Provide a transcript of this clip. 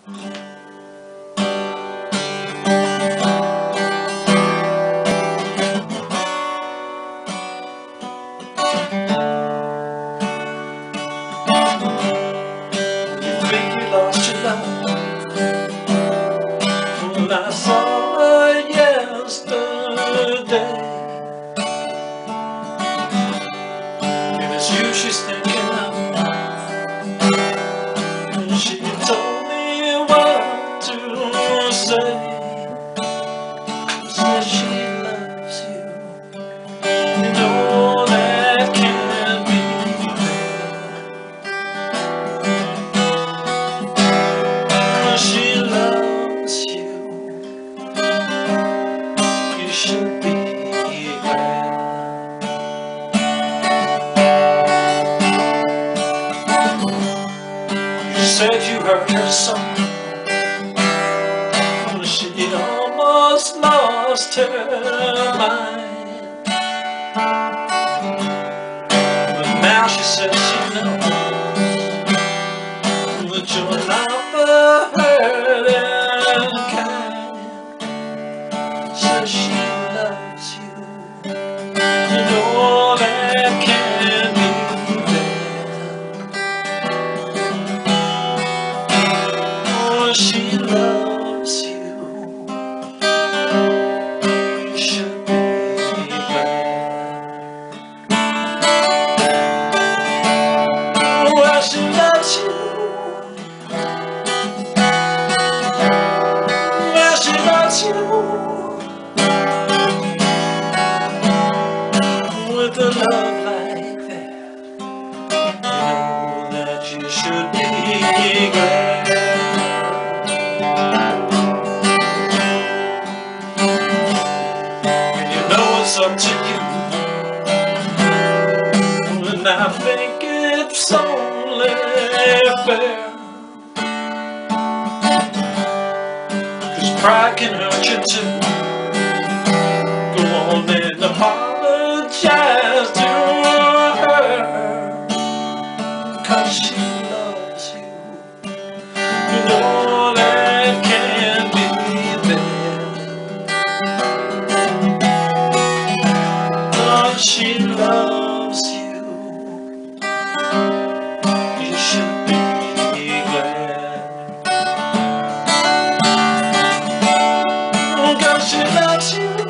Lost your love. Well, I saw her yesterday. If it's you she's thinking of, she told me what to say. Said she loves you. You know that can't be fair. She loves you. You should be glad. You said you heard her song. She almost lost her mind. But now she says she knows that you're not the hurting kind. Says she loves you. You know that can't be bad. Oh, she loves you. You should be glad. Well, she loves you. Well, she loves you. With a love like that, you know that you should be glad. And you know it's up to you, and I think it's only fair. 'Cause pride can hurt you too. Go on and apologize to her, 'cause she loves you. You know that can't be bad. Oh, she loves you. You should be glad. Oh, 'cause she loves you.